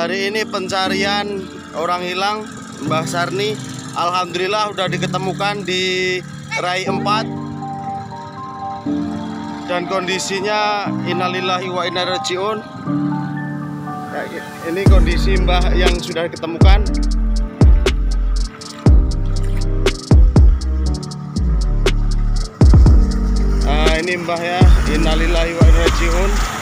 Hari ini pencarian orang hilang Mbah Sarni, alhamdulillah udah diketemukan di rai 4 dan kondisinya innalillahi wa inna ilaihi rajiun. Ini kondisi Mbah yang sudah ditemukan. Nah, ini Mbah ya, innalillahi wa inna ilaihi rajiun.